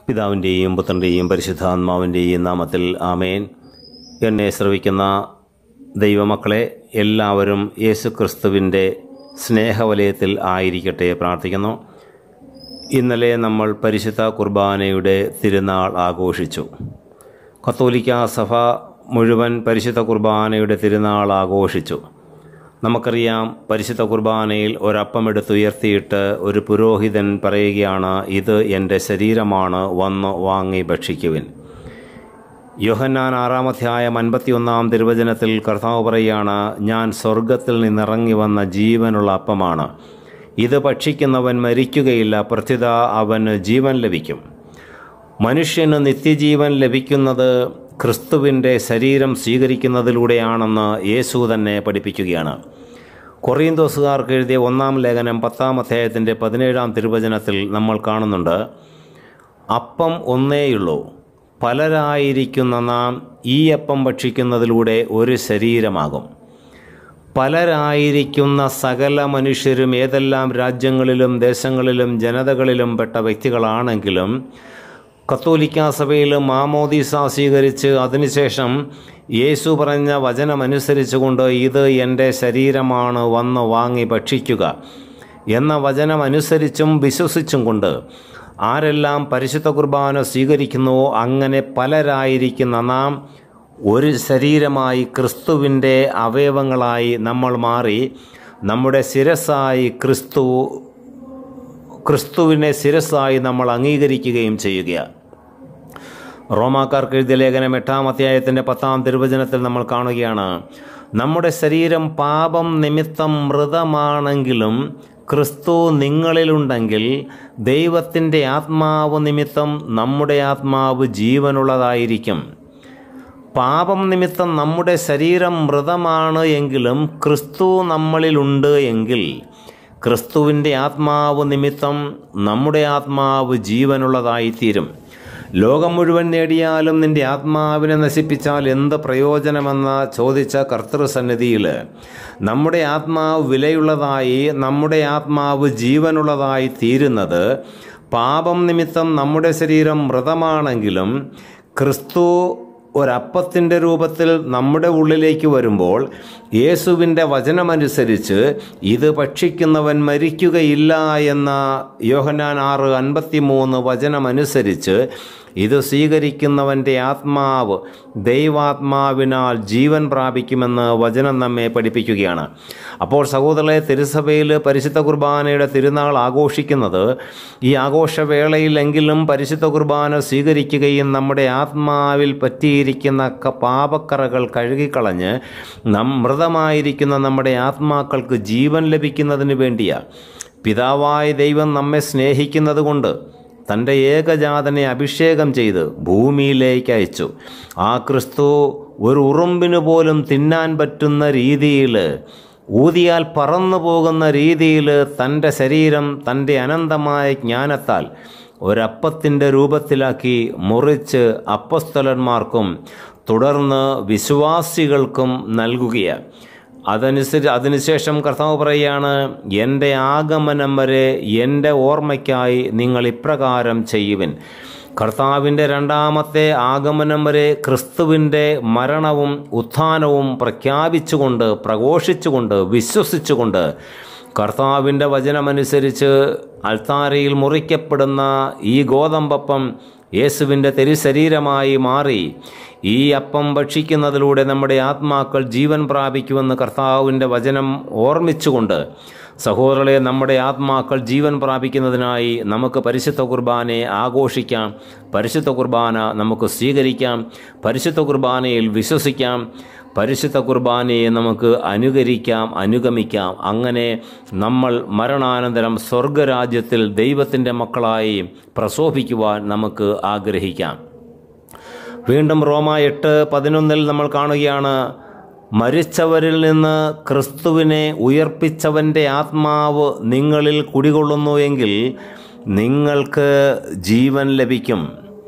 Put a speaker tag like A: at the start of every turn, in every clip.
A: പിതാവിൻ്റെയും പുത്രൻ്റെയും പരിശുദ്ധാത്മാവിൻ്റെയും നാമത്തിൽ ആമേൻ. എന്നെ ശ്രവിക്കുന്ന ദൈവമക്കളെ എല്ലാവരും യേശുക്രിസ്തുവിൻ്റെ സ്നേഹവലയത്തിൽ ആയിരിക്കട്ടെ പ്രാർത്ഥിക്കുന്നു. ഇന്നലെ നമ്മൾ പരിശുദ്ധ കുർബാനയുടെ തിരുനാൾ ആഘോഷിച്ചു. കത്തോലിക്ക സഭ മുഴുവൻ പരിശുദ്ധ കുർബാനയുടെ തിരുനാൾ ആഘോഷിച്ചു. നമുക്കറിയാം, പരിശുദ്ധ കുർബാനയിൽ ഒരപ്പമെടുത്തുയർത്തിയിട്ട് ഒരു പുരോഹിതൻ പറയുകയാണ്, ഇത് എൻ്റെ ശരീരമാണ്, വന്ന് വാങ്ങി ഭക്ഷിക്കുവിൻ. യോഹന്നാൻ 6-ാം അധ്യായം 51-ാം തിരുവചനത്തിൽ കർത്താവ് പറയുകയാണ്, ഞാൻ സ്വർഗത്തിൽ നിന്നിറങ്ങി വന്ന ജീവനുള്ള അപ്പമാണ്. ഇത് ഭക്ഷിക്കുന്നവൻ മരിക്കുകയില്ല, പ്രത്യുത അവന് ജീവൻ ലഭിക്കും. മനുഷ്യന് നിത്യജീവൻ ലഭിക്കുന്നത് ക്രിസ്തുവിൻ്റെ ശരീരം സ്വീകരിക്കുന്നതിലൂടെയാണെന്ന് യേശു തന്നെ പഠിപ്പിക്കുകയാണ്. കൊറിന്തോസുകാർക്ക് എഴുതിയ 1-ാം ലേഖനം 10-ാം അധ്യായത്തിൻ്റെ 17-ാം തിരുവചനത്തിൽ നമ്മൾ കാണുന്നുണ്ട്, അപ്പം ഒന്നേയുള്ളൂ, പലരായിരിക്കുന്ന നാം ഈ അപ്പം ഭക്ഷിക്കുന്നതിലൂടെ ഒരു ശരീരമാകും. പലരായിരിക്കുന്ന സകല മനുഷ്യരും ഏതെല്ലാം രാജ്യങ്ങളിലും ദേശങ്ങളിലും ജനതകളിലും പെട്ട വ്യക്തികളാണെങ്കിലും കത്തോലിക്ക സഭയിൽ മാമോദീസ സ്വീകരിച്ച് അതിനുശേഷം യേശു പറഞ്ഞ വചനമനുസരിച്ചുകൊണ്ട് ഇത് എൻ്റെ ശരീരമാണ്, വന്ന് വാങ്ങി ഭക്ഷിക്കുക എന്ന വചനമനുസരിച്ചും വിശ്വസിച്ചും കൊണ്ട് ആരെല്ലാം പരിശുദ്ധ കുർബാന സ്വീകരിക്കുന്നുവോ അങ്ങനെ പലരായിരിക്കുന്ന നാം ഒരു ശരീരമായി ക്രിസ്തുവിൻ്റെ അവയവങ്ങളായി നമ്മൾ മാറി നമ്മുടെ ശിരസ്സായി ക്രിസ്തുവിനെ ശിരസ്സായി നമ്മൾ അംഗീകരിക്കുകയും ചെയ്യുകയാണ്. റോമാക്കാർക്ക് എഴുതിയ ലേഖനം 8-ാം അധ്യായത്തിൻ്റെ 10-ാം തിരുവചനത്തിൽ നമ്മൾ കാണുകയാണ്, നമ്മുടെ ശരീരം പാപം നിമിത്തം മൃതമാണെങ്കിലും ക്രിസ്തു നിങ്ങളിലുണ്ടെങ്കിൽ ദൈവത്തിൻ്റെ ആത്മാവ് നിമിത്തം നമ്മുടെ ആത്മാവ് ജീവനുള്ളതായിരിക്കും. പാപം നിമിത്തം നമ്മുടെ ശരീരം മൃതമാണ് എങ്കിലും ക്രിസ്തു നമ്മളിലുണ്ട് എങ്കിൽ ക്രിസ്തുവിൻ്റെ ആത്മാവ് നിമിത്തം നമ്മുടെ ആത്മാവ് ജീവനുള്ളതായിത്തീരും. ലോകം മുഴുവൻ നേടിയാലും നിൻ്റെ ആത്മാവിനെ നശിപ്പിച്ചാൽ എന്ത് പ്രയോജനമെന്ന് ചോദിച്ച കർത്തൃസന്നിധിയിൽ നമ്മുടെ ആത്മാവ് വിലയുള്ളതായി, നമ്മുടെ ആത്മാവ് ജീവനുള്ളതായി തീരുന്നത് പാപം നിമിത്തം നമ്മുടെ ശരീരം മൃതമാണെങ്കിലും ക്രിസ്തു ഒരപ്പത്തിൻ്റെ രൂപത്തിൽ നമ്മുടെ ഉള്ളിലേക്ക് വരുമ്പോൾ യേശുവിൻ്റെ വചനമനുസരിച്ച് ഇത് ഭക്ഷിക്കുന്നവൻ മരിക്കുകയില്ല എന്ന യോഹന്നാൻ 6:53 വചനമനുസരിച്ച് ഇത് സ്വീകരിക്കുന്നവൻ്റെ ആത്മാവ് ദൈവാത്മാവിനാൽ ജീവൻ പ്രാപിക്കുമെന്ന് വചനം നമ്മെ പഠിപ്പിക്കുകയാണ്. അപ്പോൾ സഹോദരങ്ങളെ, തിരുസഭയിൽ പരിശുദ്ധ കുർബാനയുടെ തിരുനാൾ ആഘോഷിക്കുന്നത് ഈ ആഘോഷവേളയിലെങ്കിലും പരിശുദ്ധ കുർബാന സ്വീകരിക്കുകയും നമ്മുടെ ആത്മാവിൽ പറ്റിയിരിക്കുന്ന പാപക്കറകൾ കഴുകിക്കളഞ്ഞ് മൃതമായിരിക്കുന്ന നമ്മുടെ ആത്മാക്കൾക്ക് ജീവൻ ലഭിക്കുന്നതിന് വേണ്ടിയാണ്. പിതാവായ ദൈവം നമ്മെ സ്നേഹിക്കുന്നത് കൊണ്ട് തൻ്റെ ഏകജാതനെ അഭിഷേകം ചെയ്ത് ഭൂമിയിലേക്ക് അയച്ചു. ആ ക്രിസ്തു ഒരു ഉറുമ്പിന് പോലും തിന്നാൻ പറ്റുന്ന രീതിയിൽ, ഊതിയാൽ പറന്നു പോകുന്ന രീതിയിൽ തൻ്റെ ശരീരം തൻ്റെ അനന്തമായ ജ്ഞാനത്താൽ ഒരപ്പത്തിൻ്റെ രൂപത്തിലാക്കി മുറിച്ച് അപ്പസ്തലന്മാർക്കും തുടർന്ന് വിശ്വാസികൾക്കും നൽകുകയാണ്. അതിനുശേഷം കർത്താവ് പറയുകയാണ്, എൻ്റെ ആഗമനം വരെ എൻ്റെ ഓർമ്മയ്ക്കായി നിങ്ങൾ ഇപ്രകാരം ചെയ്യുവിൻ. കർത്താവിൻ്റെ 2ാമത്തെ ആഗമനം വരെ ക്രിസ്തുവിൻ്റെ മരണവും ഉത്ഥാനവും പ്രഖ്യാപിച്ചുകൊണ്ട്, പ്രഘോഷിച്ചുകൊണ്ട്, വിശ്വസിച്ചുകൊണ്ട് കർത്താവിൻ്റെ വചനമനുസരിച്ച് അൾത്താരയിൽ മുറിക്കപ്പെടുന്ന ഈ ഗോതമ്പപ്പം യേശുവിൻ്റെ തിരുശരീരമായി മാറി ഈ അപ്പം ഭക്ഷിക്കുന്നതിലൂടെ നമ്മുടെ ആത്മാക്കൾ ജീവൻ പ്രാപിക്കുമെന്ന് കർത്താവിൻ്റെ വചനം ഓർമ്മിച്ചുകൊണ്ട്, സഹോദരങ്ങളെ, നമ്മുടെ ആത്മാക്കൾ ജീവൻ പ്രാപിക്കുന്നതിനായി നമുക്ക് പരിശുദ്ധ കുർബാനയെ ആഘോഷിക്കാം, പരിശുദ്ധ കുർബാന നമുക്ക് സ്വീകരിക്കാം, പരിശുദ്ധ കുർബാനയിൽ വിശ്വസിക്കാം, പരിശുദ്ധ കുർബാനയെ നമുക്ക് അനുകരിക്കാം, അനുഗമിക്കാം. അങ്ങനെ നമ്മൾ മരണാനന്തരം സ്വർഗരാജ്യത്തിൽ ദൈവത്തിൻ്റെ മക്കളായി പ്രശോഭിക്കുവാൻ നമുക്ക് ആഗ്രഹിക്കാം. വീണ്ടും റോമ 8:11 നമ്മൾ കാണുകയാണ്, മരിച്ചവരിൽ നിന്ന് ക്രിസ്തുവിനെ ഉയർപ്പിച്ചവൻ്റെ ആത്മാവ് നിങ്ങളിൽ കുടികൊള്ളുന്നു എങ്കിൽ നിങ്ങൾക്ക് ജീവൻ ലഭിക്കും.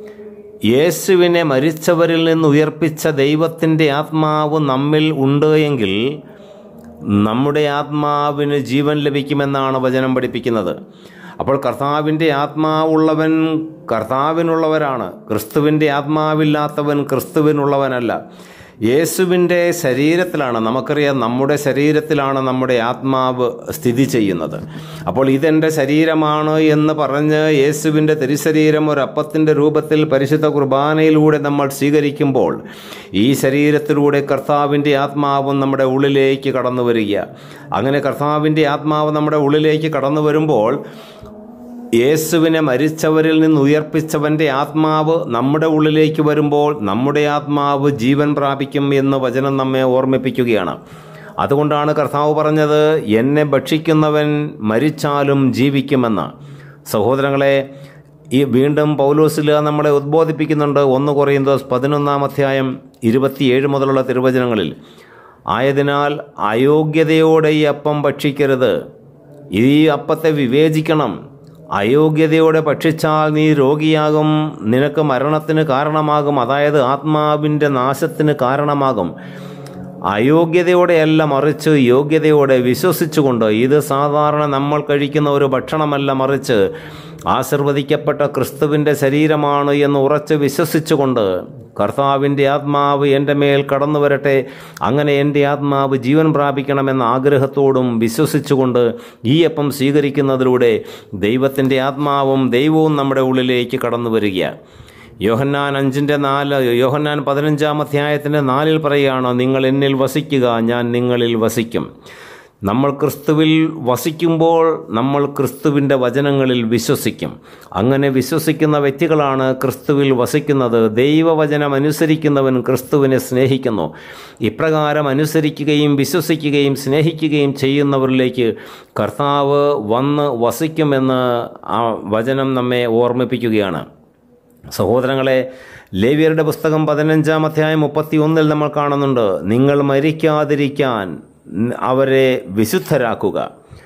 A: യേശുവിനെ മരിച്ചവരിൽ നിന്ന് ഉയർപ്പിച്ച ദൈവത്തിൻ്റെ ആത്മാവ് നമ്മിൽ ഉണ്ട് എങ്കിൽ നമ്മുടെ ആത്മാവിന് ജീവൻ ലഭിക്കുമെന്നാണ് വചനം പഠിപ്പിക്കുന്നത്. അപ്പോൾ കർത്താവിൻ്റെ ആത്മാവുള്ളവൻ കർത്താവിനുള്ളവരാണ്. ക്രിസ്തുവിൻ്റെ ആത്മാവില്ലാത്തവൻ ക്രിസ്തുവിനുള്ളവനല്ല. യേശുവിൻ്റെ ശരീരത്തിലാണ്, നമുക്കറിയാം നമ്മുടെ ശരീരത്തിലാണ് നമ്മുടെ ആത്മാവ് സ്ഥിതി ചെയ്യുന്നത്. അപ്പോൾ ഇതെൻ്റെ ശരീരമാണ് എന്ന് പറഞ്ഞ് യേശുവിൻ്റെ തിരുശരീരം ഒരപ്പത്തിൻ്റെ രൂപത്തിൽ പരിശുദ്ധ കുർബാനയിലൂടെ നമ്മൾ സ്വീകരിക്കുമ്പോൾ ഈ ശരീരത്തിലൂടെ കർത്താവിൻ്റെ ആത്മാവും നമ്മുടെ ഉള്ളിലേക്ക് കടന്നു വരിക. അങ്ങനെ കർത്താവിൻ്റെ ആത്മാവ് നമ്മുടെ ഉള്ളിലേക്ക് കടന്നു വരുമ്പോൾ യേശുവിനെ മരിച്ചവരിൽ നിന്ന് ഉയർപ്പിച്ചവൻ്റെ ആത്മാവ് നമ്മുടെ ഉള്ളിലേക്ക് വരുമ്പോൾ നമ്മുടെ ആത്മാവ് ജീവൻ പ്രാപിക്കും എന്ന് വചനം നമ്മെ ഓർമ്മിപ്പിക്കുകയാണ്. അതുകൊണ്ടാണ് കർത്താവ് പറഞ്ഞത്, എന്നെ ഭക്ഷിക്കുന്നവൻ മരിച്ചാലും ജീവിക്കുമെന്ന്. സഹോദരങ്ങളെ, ഈ വീണ്ടും പൗലോസിൽ നമ്മളെ ഉദ്ബോധിപ്പിക്കുന്നുണ്ട്. 1 കൊറിന്തോസ് 11-27 മുതലുള്ള തിരുവചനങ്ങളിൽ, ആയതിനാൽ അയോഗ്യതയോടെ ഈ അപ്പം ഭക്ഷിക്കരുത്, ഈ അപ്പത്തെ വിവേചിക്കണം. അയോഗ്യതയോടെ ഭക്ഷിച്ചാൽ നീ രോഗിയാകും, നിനക്ക് മരണത്തിന് കാരണമാകും, അതായത് ആത്മാവിൻ്റെ നാശത്തിന് കാരണമാകും. അയോഗ്യതയോടെയല്ല, മറിച്ച് യോഗ്യതയോടെ വിശ്വസിച്ചുകൊണ്ട്. ഇത് സാധാരണ നമ്മൾ കഴിക്കുന്ന ഒരു ഭക്ഷണമല്ല, മറിച്ച് ആശീർവദിക്കപ്പെട്ട ക്രിസ്തുവിൻ്റെ ശരീരമാണ് എന്ന് ഉറച്ച് വിശ്വസിച്ചുകൊണ്ട് കർത്താവിൻ്റെ ആത്മാവ് എൻ്റെ മേൽ കടന്നു വരട്ടെ, അങ്ങനെ എൻ്റെ ആത്മാവ് ജീവൻ പ്രാപിക്കണമെന്ന ആഗ്രഹത്തോടും വിശ്വസിച്ചുകൊണ്ട് ഈ അപ്പം സ്വീകരിക്കുന്നതിലൂടെ ദൈവത്തിൻ്റെ ആത്മാവും ദൈവവും നമ്മുടെ ഉള്ളിലേക്ക് കടന്നു വരിക. യോഹന്നാൻ 5:4, യോഹന്നാൻ 15-4 പറയുകയാണ്, നിങ്ങൾ എന്നിൽ വസിക്കുക, ഞാൻ നിങ്ങളിൽ വസിക്കും. നമ്മൾ ക്രിസ്തുവിൽ വസിക്കുമ്പോൾ നമ്മൾ ക്രിസ്തുവിൻ്റെ വചനങ്ങളിൽ വിശ്വസിക്കും. അങ്ങനെ വിശ്വസിക്കുന്ന വ്യക്തികളാണ് ക്രിസ്തുവിൽ വസിക്കുന്നത്. ദൈവവചനം അനുസരിക്കുന്നവൻ ക്രിസ്തുവിനെ സ്നേഹിക്കുന്നു. ഇപ്രകാരം അനുസരിക്കുകയും വിശ്വസിക്കുകയും സ്നേഹിക്കുകയും ചെയ്യുന്നവരിലേക്ക് കർത്താവ് വന്ന് വസിക്കുമെന്ന് ആ വചനം നമ്മെ ഓർമ്മിപ്പിക്കുകയാണ്. സഹോദരങ്ങളെ, ലേവ്യരുടെ പുസ്തകം 15-31 നമ്മൾ കാണുന്നുണ്ട്, നിങ്ങൾ മരിക്കാതിരിക്കാൻ അവരെ വിശുദ്ധരാക്കുക,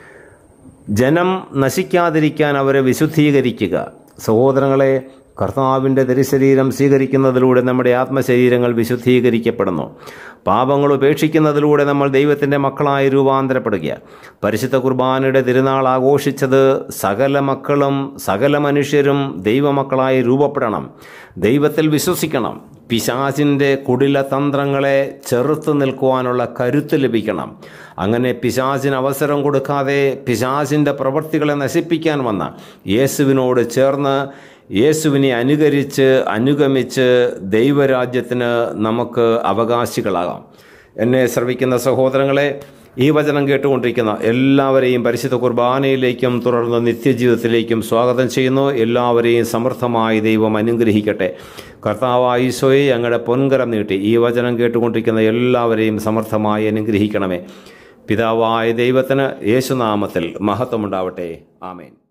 A: ജനം നശിക്കാതിരിക്കാൻ അവരെ വിശുദ്ധീകരിക്കുക. സഹോദരങ്ങളെ, കർത്താവിൻ്റെ തിരുശരീരം സ്വീകരിക്കുന്നതിലൂടെ നമ്മുടെ ആത്മശരീരങ്ങൾ വിശുദ്ധീകരിക്കപ്പെടുന്നു. പാപങ്ങൾ ഉപേക്ഷിക്കുന്നതിലൂടെ നമ്മൾ ദൈവത്തിൻ്റെ മക്കളായി രൂപാന്തരപ്പെടുക. പരിശുദ്ധ കുർബാനയുടെ തിരുനാൾ ആഘോഷിച്ചത് സകല മക്കളും സകല മനുഷ്യരും ദൈവമക്കളായി രൂപപ്പെടണം, ദൈവത്തിൽ വിശ്വസിക്കണം, പിശാചിൻ്റെ കുടില തന്ത്രങ്ങളെ ചെറുത്തു നിൽക്കുവാനുള്ള കരുത്ത് ലഭിക്കണം. അങ്ങനെ പിശാചിന് അവസരം കൊടുക്കാതെ പിശാചിൻ്റെ പ്രവൃത്തികളെ നശിപ്പിക്കാൻ വന്ന യേശുവിനോട് ചേർന്ന് യേശുവിനെ അനുഗമിച്ച് ദൈവരാജ്യത്തിന് നമുക്ക് അവകാശികളാകാം. എന്നെ ശ്രവിക്കുന്ന സഹോദരങ്ങളെ, ഈ വചനം കേട്ടുകൊണ്ടിരിക്കുന്ന എല്ലാവരെയും പരിശുദ്ധ കുർബാനയിലേക്കും തുടർന്ന് നിത്യജീവിതത്തിലേക്കും സ്വാഗതം ചെയ്യുന്നു. എല്ലാവരെയും സമൃദ്ധമായി ദൈവം അനുഗ്രഹിക്കട്ടെ. കർത്താവായ ഈശോയെ, അങ്ങയുടെ പൊൻകരം നീട്ടി ഈ വചനം കേട്ടുകൊണ്ടിരിക്കുന്ന എല്ലാവരെയും സമൃദ്ധമായി അനുഗ്രഹിക്കണമേ. പിതാവായ ദൈവത്തിന് യേശുനാമത്തിൽ മഹത്വമുണ്ടാവട്ടെ. ആമേൻ.